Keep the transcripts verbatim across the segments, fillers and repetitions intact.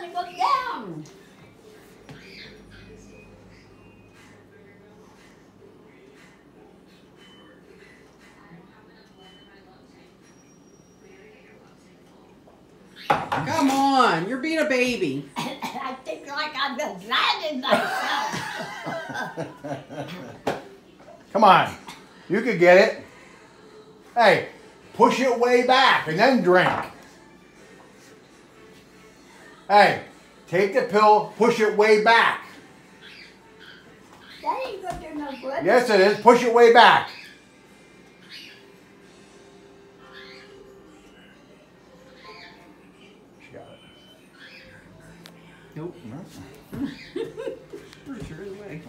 down, it goes down. Come on, you're being a baby. I think like I'm just landing myself. Come on. You could get it. Hey, push it way back and then drink. Hey, take the pill, push it way back. That ain't gonna do no good. Yes, it is. Push it way back. She got it. Nope. Pretty sure either way.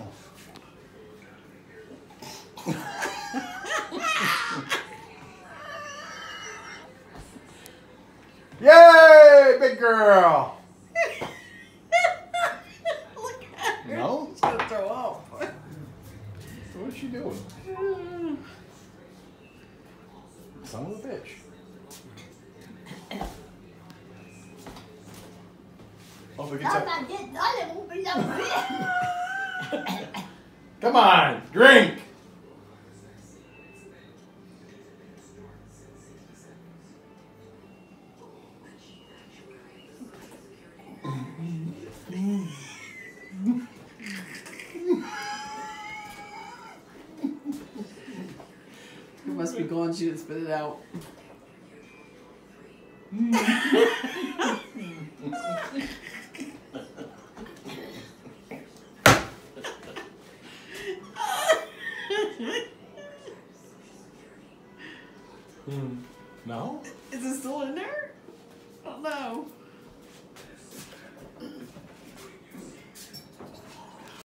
Yay, big girl. Look at her. No? She's gonna throw up. What's she doing? Son of a bitch. Oh, we No, can I didn't. I won't be no good. Come on, drink. It must be gone. She didn't spit it out.